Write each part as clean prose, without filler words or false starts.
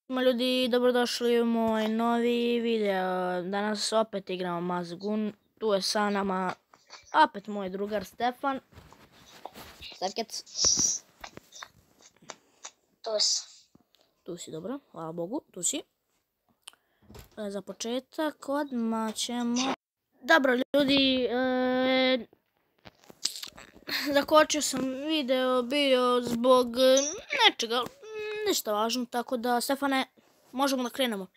Ljudi, dobrodošli u moj novi video. Danas opet igramo Mazgun. Tu je sa nama opet moj drugar Stefan. Stefkec. Tu si, dobro, hvala Bogu, tu si. Za početak odmah ćemo... Dobro ljudi, zakočio sam video bio zbog nečega, ništa važno, tako da Stefane, možemo da krenemo.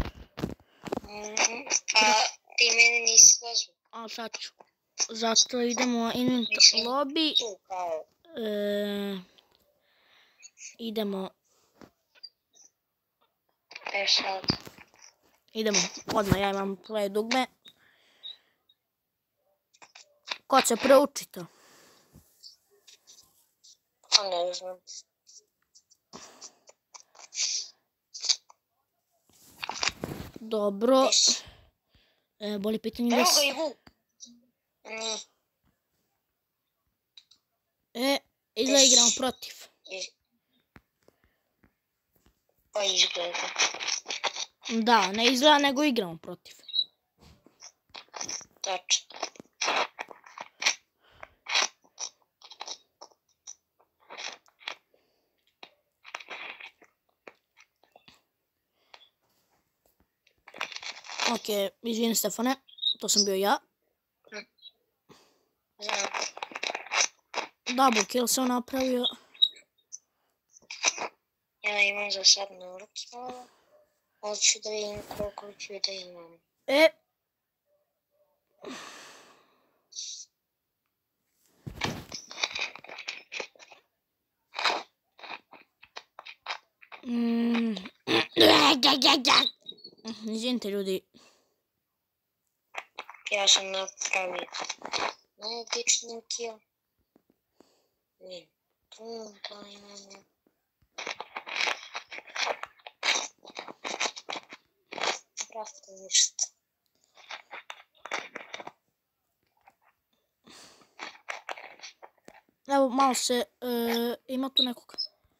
A ti mene nisi pozvao? A sad ću. Zato idemo invent lobby. Idemo. Sad. Idemo, odmah ja imam play dugme. Ko će preuči to? Pa ne znam. Dobro. Boli pitanje Evo vas. ga i Vuk. Izgleda igramo protiv. Pa izgleda. Da, ne izgleda nego igramo protiv. Tačno. Ok, izvini Stefane, to sam bio ja. Znam. Double kill sam napravio. Ja imam za sad naručalo. Hoću da vidim koliko ću da imam. Izvinite ljudi. Ja sam napravio najobičniji kill. Tu da imamo. Brate, ništa. Evo, malo se, ima tu nekog.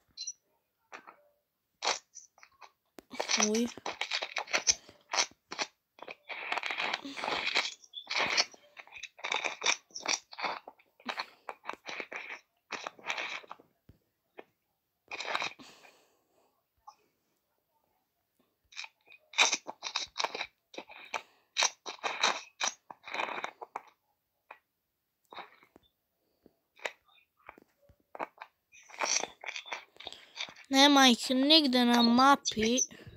Uj. Nema ih nigde na mapi.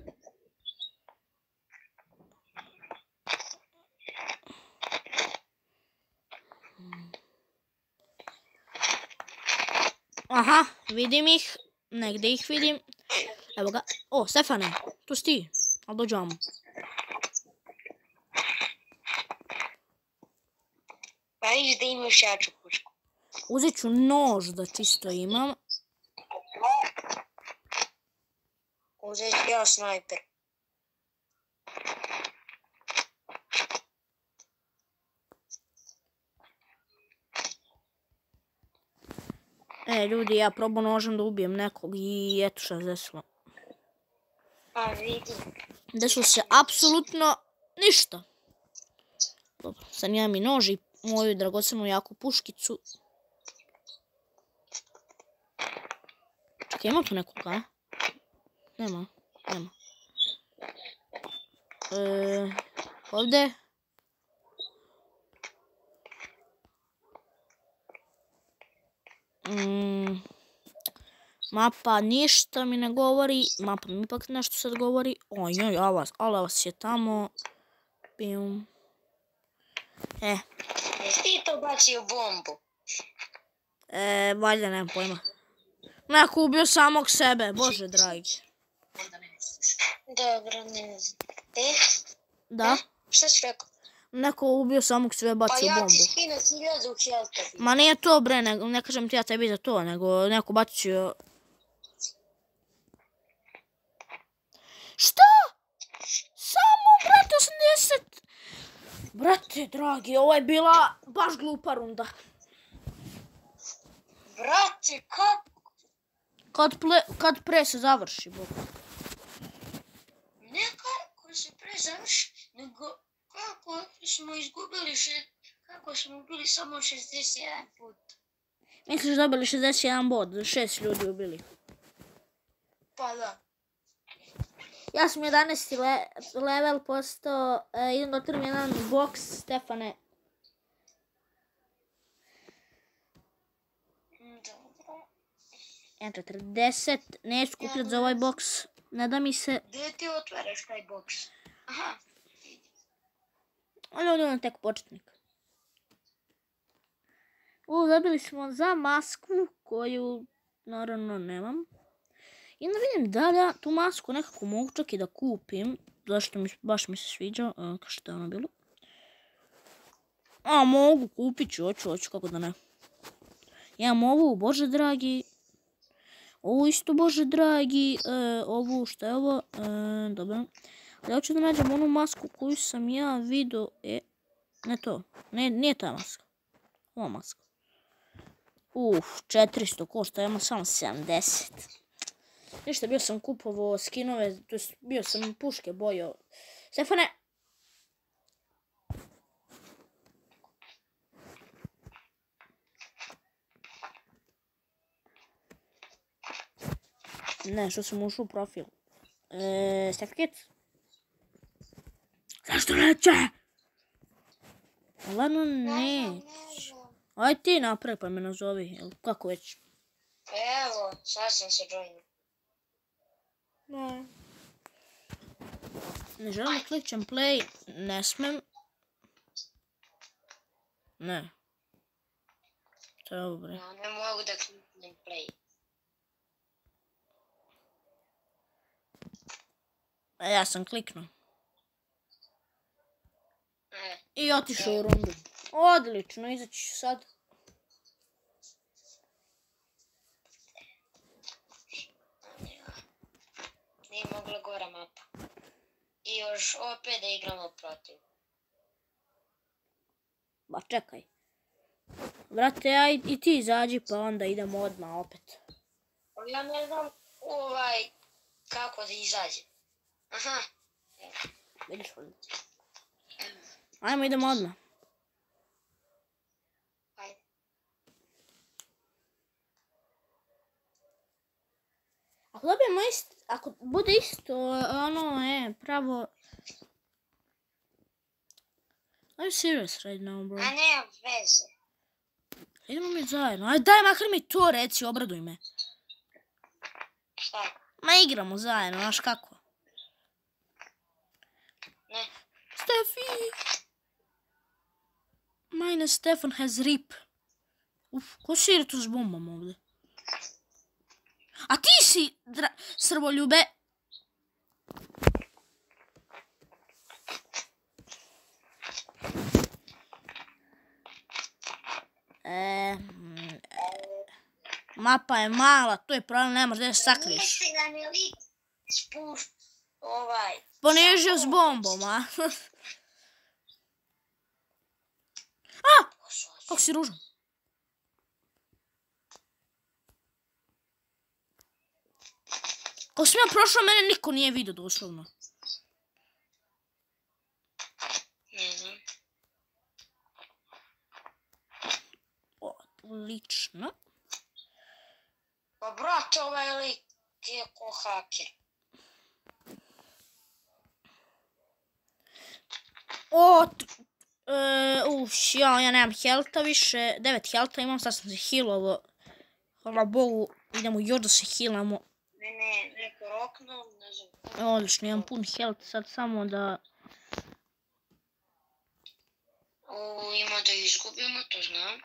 Aha, vidim ih. Negdje ih vidim. Evo ga. O, Stefane, tu si ti. Ali dođu vamo. Pa viš da imaš jaču pušku. Uzet ću nož da čisto imam. Uzet ću ja snajper. Ljudi, ja probam nožem da ubijem nekog i eto šta se desilo. Pa vidim. Desilo se apsolutno ništa. Dobro, sad imam i nož i moju dragocenu jaku puškicu. Čekaj, ima tu nekoga, a? Nema. Ovdje. Mapa ništa mi ne govori. Mapa mi ipak nešto sad govori. Ojoj, ali vas je tamo. Pijum. Jesi ti to bacio bombu? Valjda nemam pojma. Neko ubio samog sebe, bože dragi. Dobro, ne znam. Da? Šta si rekao? Neko ubio samog sebe, bacio bombu. Pa ja ti skinu 1000 helta. Ma nije to bre, ne kažem ti ja tebi za to, nego neko bacio... Šta? Samo, brate, 80... Brate, dragi, ovo je bila baš glupa runda. Brate, kako? Kad pre se završi, bok. smo izgubili kako smo ubili samo 61 put. Misliš dobili 61 bod, 6 ljudi ubili. Pa da. Ja sam 11. level postao, idem da otvorim jedan boks, Stefane. Dobro. 1.40, neću skupljati za ovaj boks, ne da mi se... Gdje ti otvaraš taj boks? Aha. Ali ovdje on tek početnik. Dobili smo za masku koju naravno nemam. I da vidim da li ja tu masku nekako mogu čak i da kupim. Zašto baš mi se sviđa. Što je ono bilo? Mogu, kupit ću, hoću, kako da ne. Imam ovu, bože dragi. Ovu isto, bože dragi. Ovu, šta je ovo? Dobro. Ali hoću da nađem onu masku koju sam ja vidio. Ne to. Nije ta maska. Ova maska. 400 košta, imam samo 70. Ništa, bio sam kupovao skinove, to jest bio sam puške bojao. Stefane! Ne, što sam ušao u profil. Stefikit? Zašto neće? Ladno neće. Aj ti napravi pa me nazovi, kako već? Evo, sad sam se joinio. Ne želim da klikćem play, ne smem. Ne. Dobro. Ja ne mogu da kliknem play. Ja sam kliknuo. I otišao u rundu. Odlično, izaći ću sad. Nije mogla gora mapa. I još opet da igramo protiv. Ba čekaj. Brate, i ti izađi pa onda idemo odmah opet. Ja ne znam kako da izađem. Aha. Vidiš ovdje. Ajmo, idemo odmah. Ajde. Ako bude isto, pravo... I'm serious right now, bro. A nema veze. Idemo mi zajedno. Ajde, daj makar mi to reci, obraduj me. Šta? Ma igramo zajedno, znaš kako? Ne. Stefi! Mine Stefan has rip. Ko si igra tu s bombom ovdje? A ti si, srboljube! Mapa je mala, to je problem, nemaš gdje se sakriješ. Misli da mi lik spušt Ponižio s bombom, a? Kako si ružan? Kako sam ja prošla, mene niko nije vidio doslovno. Ne znam. Odlično. Pa brate, ovaj lik je ko haker. Ja nemam helta više, 9 helta imam, sad sam se healovo. Hvala Bogu, idemo još da se healamo. Ne, neko roknuo, ne znam. Odlično, imam pun health, sad samo da... Ima da izgubimo, to znam.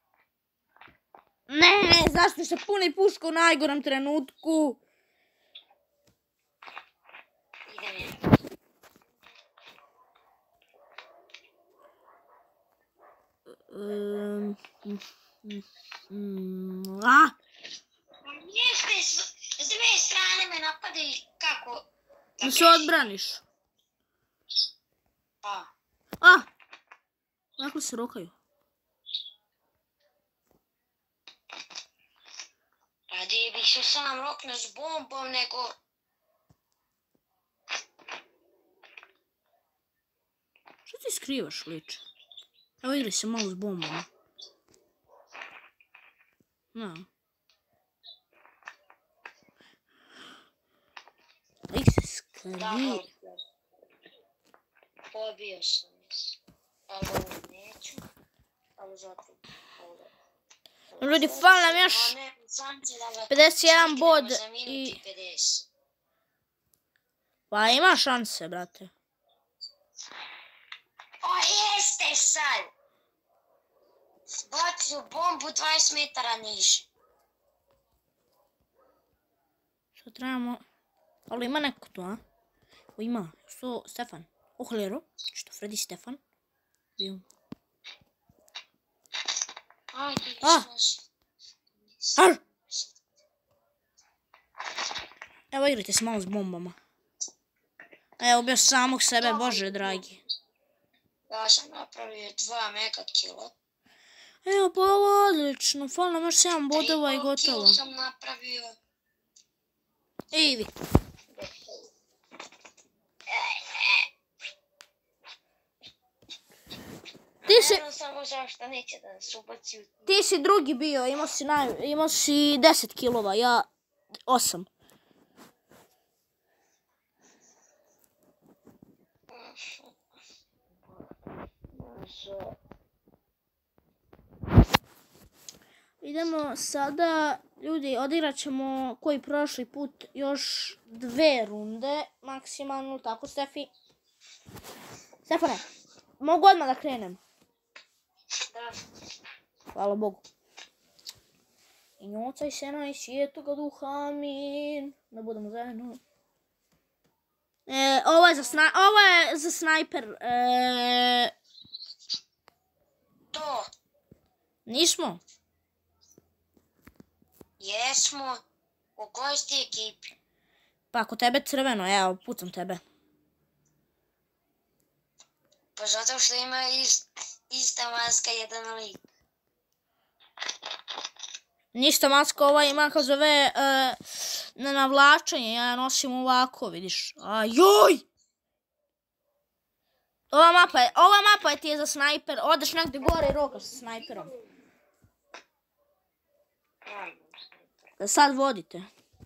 Ne, zašto se puni puška u najgorem trenutku? Idem ja. S dve strane me napadaju kako... Da se odbraniš. Pa. Dakle se rokaju. Radije bih se sam roknuo s bombom nego... Što ti skrivaš, liče? Evo igri se malo s bombom. No. Lik se skri. Pobio sam se. Ali ovo neću. Ali zato ovo. Ljudi, fali nam još 51 bod i... Pa ima šanse, brate. O, jeste sad! Bacio bombu 20 metara niže. Što trebamo... Ali ima neko tu, a? O, ima. Što, Stefan? O, Hlero. Što, Freddy Stefan? Bio. Ajde, Ar! Evo igrajte se malo s bombama. Evo ubio samog sebe, bože dragi. Ja sam napravio 2 mega kila. Evo pa ovo odlično, fali nam još 7 bodova i 3,5 gotovo. kila sam napravio. Ej vi. Samo zašto neće da nas ubaci. Ti si drugi bio, imao si 10 kilova, ja 8. Idemo sada, ljudi, odigrat ćemo koji prošli put još 2 runde, maksimalno, tako Stefi? Stefane, mogu odmah da krenem? Da. Hvala Bogu. I njocaj se naj svijetoga duha, amin. Da budemo zajedno. Ovo je za snajper. To. Nismo. Jesmo. U kojoj si ti ekipi? Pa ako tebe crveno, evo, pucam tebe. Pa zato što ima ista maska jedan lik. Ništa maska, ova ima kao zove na navlačenje, ja nosim ovako, vidiš. Ajoj! Ova mapa je ti je za snajper, odeš negdje gore i rokaš sa snajperom. Da sad vodite.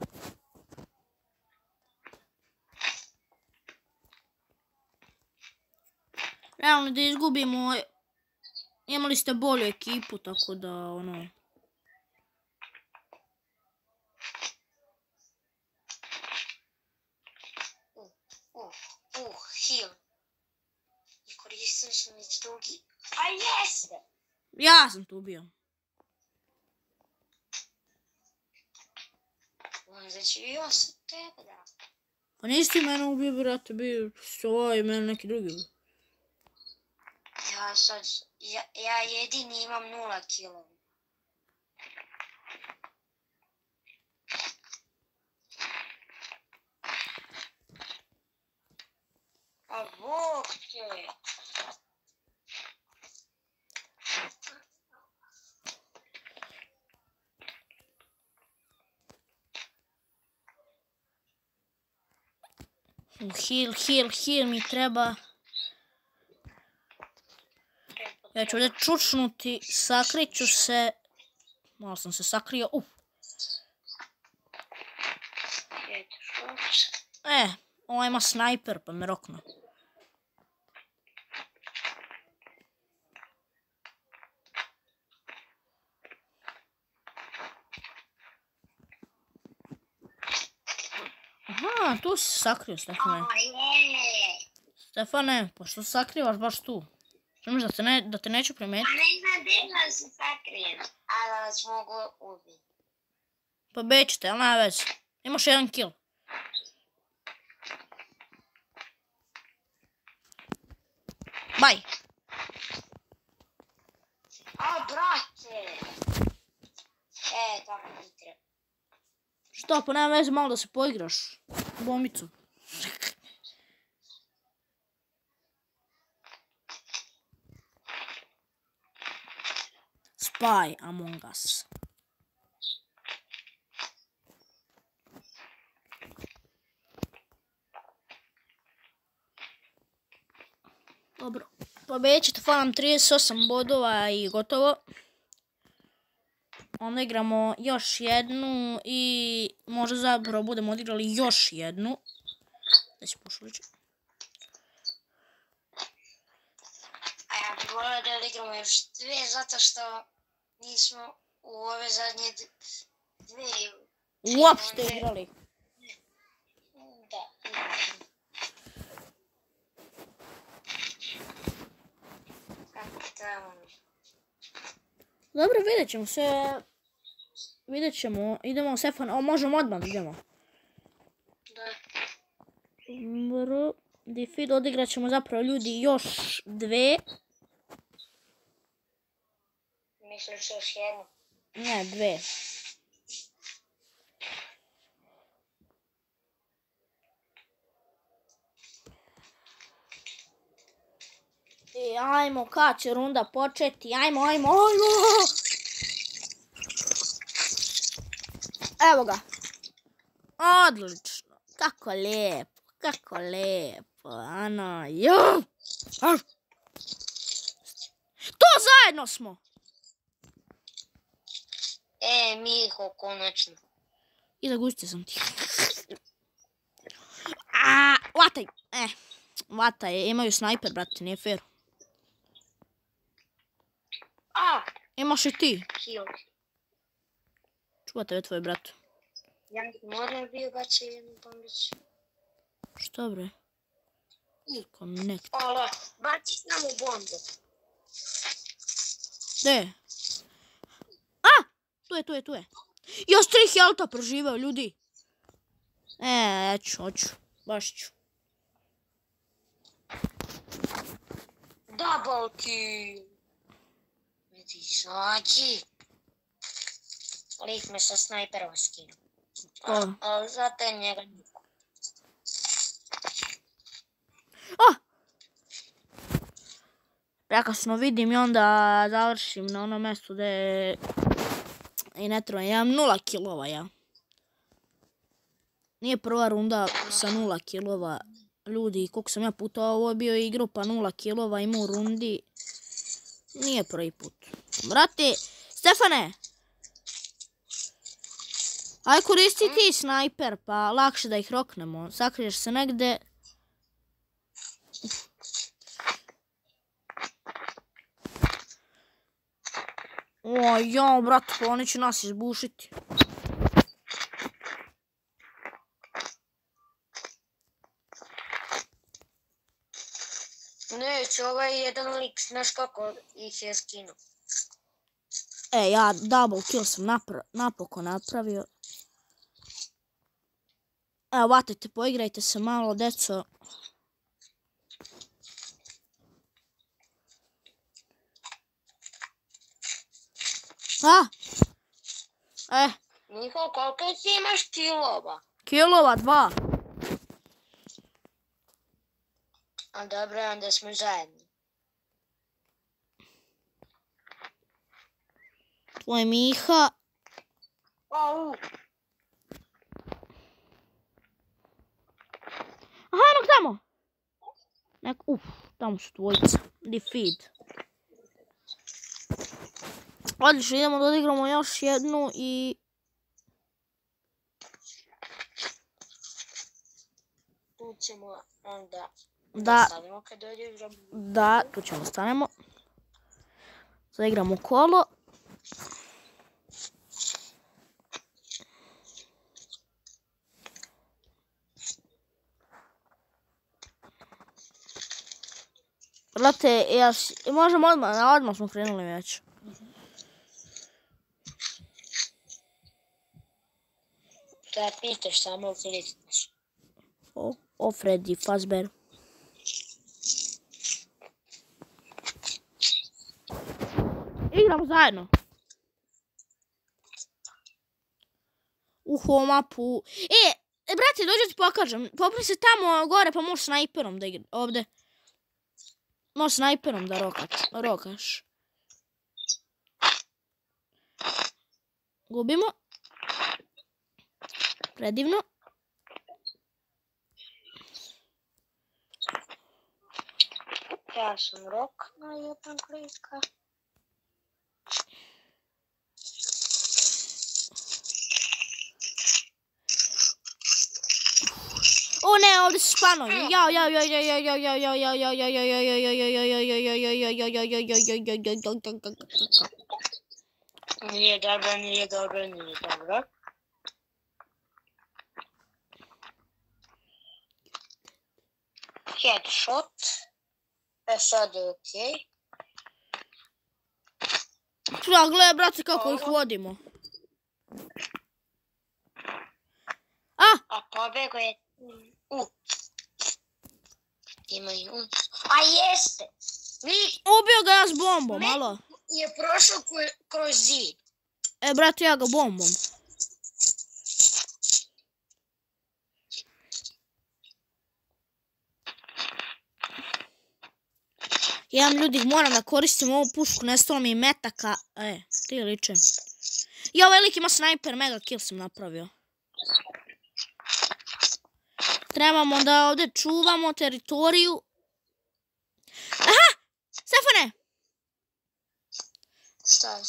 Realno da izgubimo, imali ste bolju ekipu, tako da ono... Heal. I koristim sam već drugi. A jeste! Ja sam tu bio. Znači bio sam tebe da. Pa nisi ti mene ubio, brate, bio ovaj mene neki drugi ubio. Ja jedini imam 0 kilova. A Bog te. Heal mi treba. Ja ću ovdje čučnuti, sakrit ću se. Malo sam se sakrio, Ovo ima snajper, pa me rokno. Aha, tu si sakrio, Stefane. Stefane, pa što se sakrivaš baš tu? Želiš da te neću primetiti? Ne znam gdje se sakrijem, a da vas mogu ubiti. Pa bećete, ali nema veze. Imaš 1 kill. Baj. A, brate! Tako mi treba. Što, pa nema veze malo da se poigraš. Bombicu. Spy Among Us. Dobro. Pobedit ćete, hvala nam 38 bodova i gotovo. Onda igramo još jednu i možda zapravo budemo odigrali još jednu. Da će pošlići. A ja bih volio da odigramo još dvije, zato što nismo u ove zadnje dvije Uopšte igrali. Da. Kako tamo? Dobro, vidjet ćemo se. Vidjet ćemo. Idemo Stefan. O, možemo odmah idemo. Da. Dobro. Defeat odigrat ćemo zapravo ljudi još dve. Misliš još jednu? Ne, dve. I ajmo, kad će runda početi? Ajmo. Evo ga. Odlično. Kako lijepo. Ana, jo. To zajedno smo. Miho, konačno. I zagustio sam ti. Vataj. Vataj, imaju snajper, brate, nije fair. Imaš i ti. Kill. Čuva tebe tvoj brat. Ja sam odmah bio bacio jednu bombicu. Šta bre? Connect. Alo, baci samo bombu. Gde? Tu je. Još 3 helta proživao, ljudi. Hoću. Baš ću. Double kill. Vidi, sađi. Lik me sa snajperova skinuo. Ali zato je njega niko. Prekasno vidim i onda završim na ono mjestu gdje je... I ne trebam, imam 0 kilova ja. Nije prva runda sa 0 kilova. Ljudi, koliko sam ja puta ovo bio igrao pa 0 kilova ima u rundi. Nije prvi put. Brate, Stefane! Aj koristi ti snajper pa lakše da ih roknemo. Sakriješ se negde. Brate, pa oni će nas izbušiti. Neće, ovaj jedan lik, znaš kako ih je skinuo. Ja double kill sam napokon napravio. Evo, vatajte, poigrajte se malo, deco. Miho, koliko ti imaš kilova? Kilova 2. A dobro, onda smo zajedno. Tvoj Miha. Enog tamo. Tamo su dvojica. Defeat. Odlično, idemo da odigramo još jednu i... Tu ćemo onda... Da, stanemo kad odigramo. da, tu ćemo stanemo. Sada igramo kolo. Brate, možemo odmah smo krenuli već. Da pitaš samo klikneš. O Freddy Fazbear. Igramo zajedno. Mapu. Brate, dođe ti pokažem. Popri se tamo gore pa možeš snajperom da igra. Ovdje. Možeš snajperom da rokaš. Gubimo. Predivno. Ja sam rok na jedan klika. O ne, ovdje su spanovi. Jao, jao, jao, jao, jao, jao, jao, jao, jao, jao, jao. Nije dobro, nije dobro, nije dobro. Headshot. Sad je okej. Ja, gledaj, brate, kako ih vodimo. A pobego je... Imaju... A jeste! Ubio ga ja s bombom, alo. Je prošao kroz zid. E, brate, ja ga bombom. Jedan ljudi, moram da koristim ovu pušku, nestalo mi je metaka. Ti liče. Ja, veliki ima snajper, mega kill sam napravio. Trebamo da ovdje čuvamo teritoriju. Aha! Stefane! Šta?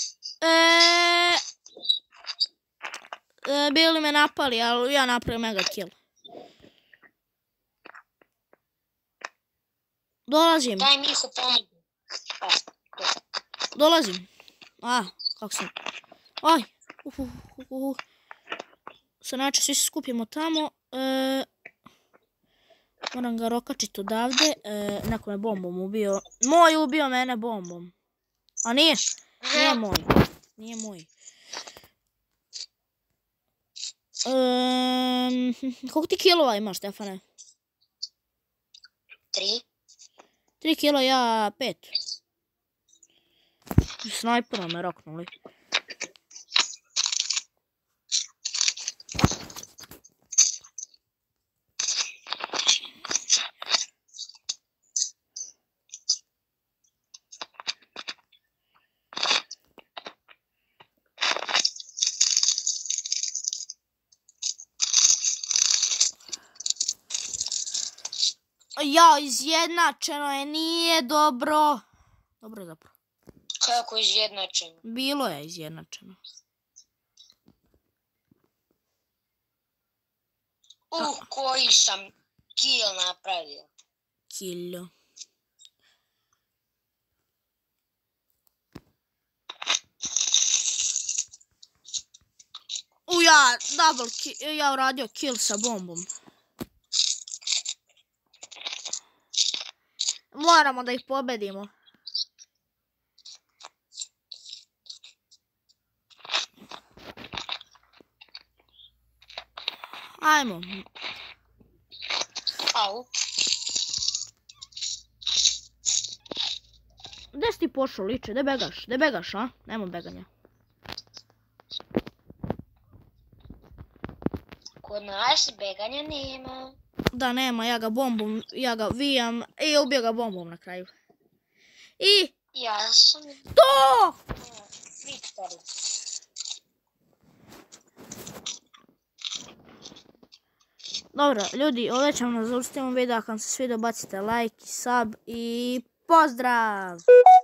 Bili me napali, ali ja napravim mega kill. Dolazim. Daj Miho pomogu. Dolazim. Kako sam... Aj. Sad znači svi se skupimo tamo. Moram ga rokačiti odavde. Neko me bombom ubio. Moj ubio mene bombom. A nije. Nije moj. Nije moj. Koliko ti kilova imaš, Stefane? 3. 3 kilo, ja 5. Snajperom me roknuli. Ja, izjednačeno je, nije dobro. Dobro je zapravo. Kako izjednačeno? Bilo je izjednačeno. Koji sam kill napravio. Killo. Ja uradio kill sa bombom. Moramo da ih pobedimo. Ajmo. Au. Gde si ti pošao, liče? Gde begaš? Gde begaš, a? Nemo beganja. Kod nas beganja nema. Da, nema, ja ga bombom, ja ga vijam i ubio ga bombom na kraju. I... Ja sam... To! Viktori. Dobro, ljudi, ovdje ćemo na zaustavimo video, ako vam se svidio bacite like i sub i pozdrav!